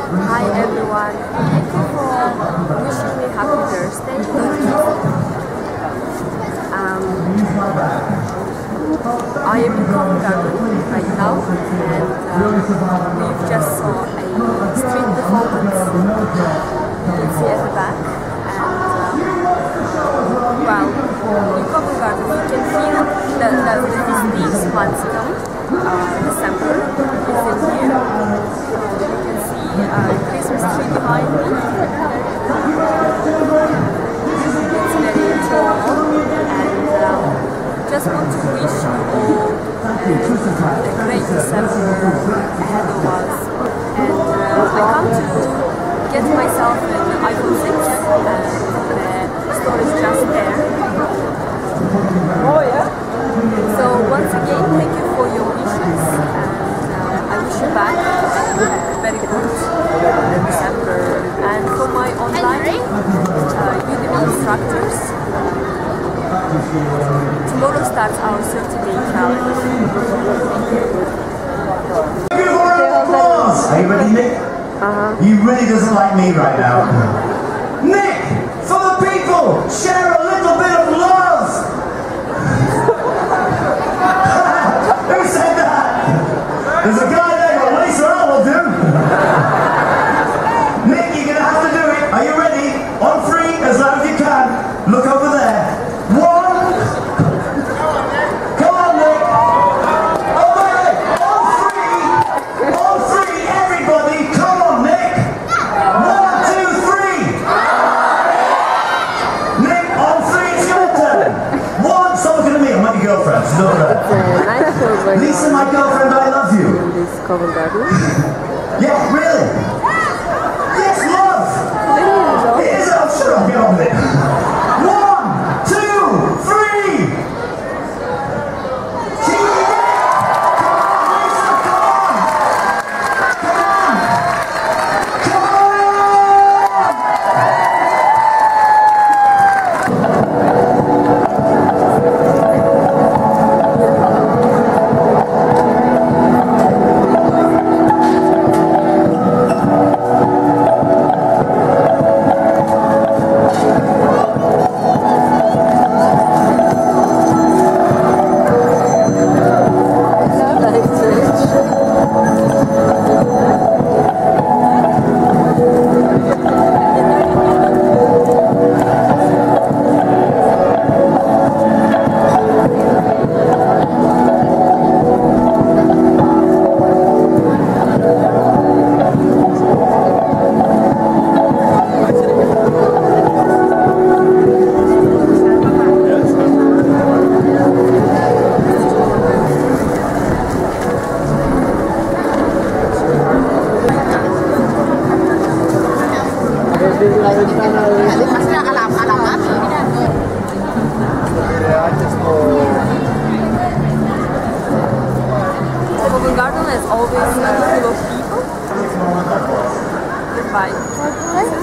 Hi everyone, thank you for wishing me happy birthday. I am in Covent Garden right now, and we've just saw a street performance. You can see at the back, and well, in Covent Garden you can feel that the Festive months come. December is in here. You can see Christmas tree behind me. It's very enjoyable, and just want to wish you all a great December ahead of us. And I come to get myself an iPhone 6, and the store is just there. Oh yeah. So once again, thank you for your wishes, and I wish you back very good December. And for my online Udemy instructors, tomorrow starts our 30-day challenge. Are you ready, Nick? He really doesn't like me right now. Nick, for the people, share a little bit of love. Who said that? There's a guy there, but Lisa, I will do. Nick, you're going to have to do it. Are you ready? On three, as loud as you can. Look over there. One. Come on, Nick. Oh, wait. On three, everybody. Come on, Nick. 1, 2, 3. Nick, on three, it's your turn. One, stop looking at me. I'm not your girlfriend. She's not there. Lisa, my girlfriend, I love you. This Covent Garden. Yeah, really? Yes, love. It is. I'm sure I'll get on with it. 1, 2, 3. Covent Garden is always full of people. Goodbye.